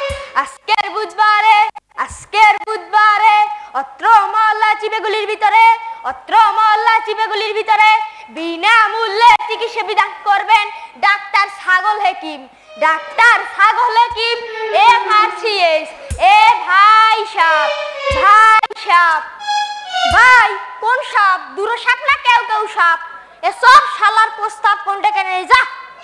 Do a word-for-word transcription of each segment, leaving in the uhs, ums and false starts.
আজকের বুধবারে আজকের বুধবারে অত্র মহল্লা চিবেগুলির ভিতরে অত্র মহল্লা চিবেগুলির ভিতরে বিনামূল্যে চিকিৎসা বিধান করবেন ডাক্তার ছাগল হেকিম। ডাক্তার ছাগল হেকিম এ ফার্সিএস এ ভাই সাপ ভাই সাপ ভাই কোন সাপ? দুটো সাপ না কেউ কেউ সাপ? এসব শালার প্রস্তাব কোনটা কেন যা।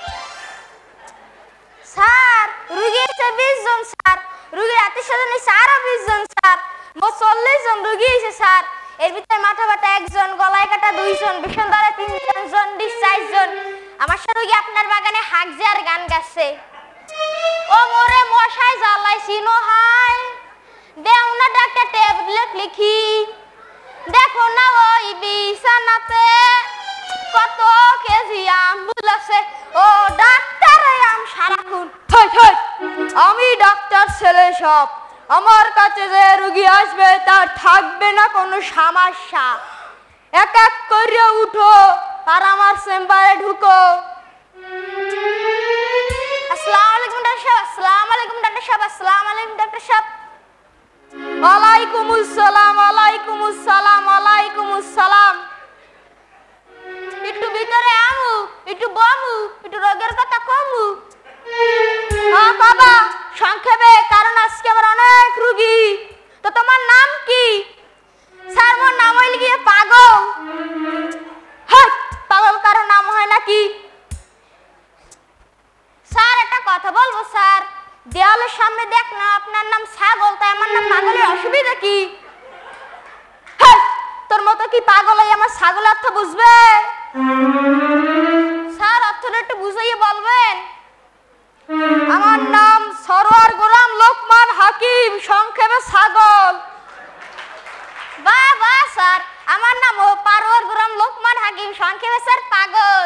স্যার রুগী এসে বিশ জন স্যার, রুগীর আত্মীয় স্বজন এসে আরো বিশ জন স্যার, মোট চল্লিশ জন রুগী এসে স্যার। এর ভিতরে মাথা ব্যথা একজন, গলায় কাটা দুইজন, ভীষণ ধরে তিনজন, জন্ডিস চারজন। আমার সাথে রুগী আপনার বাগানে হাঁকছে আর গান গাচ্ছে। ও মোরে মশাই জ্বালাইছি নো হাই, দেও না ডাক্তার ট্যাবলেট লিখি, দেখো না ওই বিছানাতে কত কেজি আম্বুল আছে। ও ডাক্তার আম সারাক্ষণ আমি ডাক্তার ছেলে সব, আমার কাছে যে রুগী আসবে তার থাকবে না কোনো সমস্যা। এক এক করে উঠো আর আমার চেম্বারে ঢুকো। আসসালামু আলাইকুম ডাক্তার সাহেব, আসসালামু আলাইকুম ডাক্তার সাহেব, আসসালামু আলাইকুম ডাক্তার সাহেব। ওয়ালাইকুম আসসালাম, ওয়ালাইকুম আসসালাম, ওয়ালাইকুম আসসালাম। একটু ভিতরে আমু, একটু বমু, একটু রোগের কথা কমু। হ্যাঁ বাবা সংক্ষেপে, কারণ আজকে আমার অনেক রুগী। তো তোমার নাম কি? স্যার মোর নাম হইল গিয়ে পাগল। হ্যাঁ পাগল কারো নাম হয় নাকি? স্যার একটা কথা বলবো স্যার, দেওয়ালের সামনে দেখ না আপনার নাম ছাগল, তাই আমার নাম পাগলের অসুবিধা কি? হ্যাঁ তোর মতো কি পাগল হয়ে আমার ছাগল অর্থ বুঝবে? স্যার অর্থটা একটু বুঝাইয়ে বলবেন। আমার নাম সরোয়ার গোলাম লোকমান হাকিম, সংক্ষেপে ছাগল। বাহ বাহ স্যার, আমার নাম পারোয়ার গোলাম লোকমান হাকিম, সংক্ষেপে স্যার পাগল।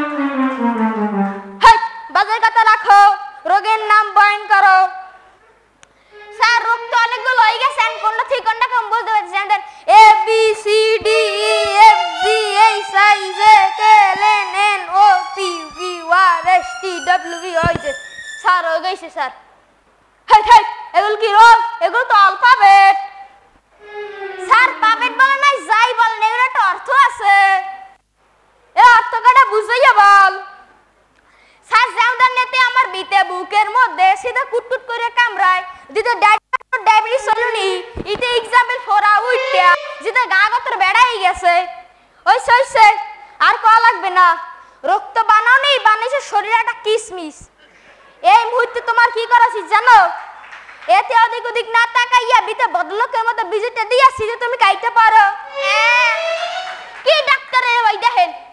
হ্যাঁ বাজে কথা রাখো, রোগের নাম বয়ান করো। স্যার রোগ তো অনেকগুলো হয়ে গেছে, কোনটা ঠিক কোনটা কম বলতে পারছেন? A B C D E F G H I J K L M N O P Q R S T W V হয়েছে স্যার, হয়ে গেছে স্যার। হেই হেই এগুলো কি রোগ? এগুলো তো অ্যালফাবেট। স্যার পাবেট বলে নাই, যাই বলেন এগুলো একটা অর্থ আছে, এ অর্থ কাটা বুঝাইয়া বল। স্যার যেমন নেতে আমার বিতে বুকের মধ্যে সিধা কুটকুট করে কামড়ায়, দিতে ডায়াবেটিস চলুনি, ইতে এক্সাম্পল ফোরা উইটা যেটা গা গতর বেড়াই গেছে। ওই সইছে আর কয়া লাগবে না, রক্ত বানাও নেই, বানাইছে শরীরে একটা কিসমিস। এই মুহূর্তে তোমার কি করা উচিত জানো? এতে অধিক অধিক না তাকাইয়া বিতে বদলকের মতো ভিজিটে দিয়াছি যে তুমি খাইতে পারো। কি ডাক্তারের ওই দেখেন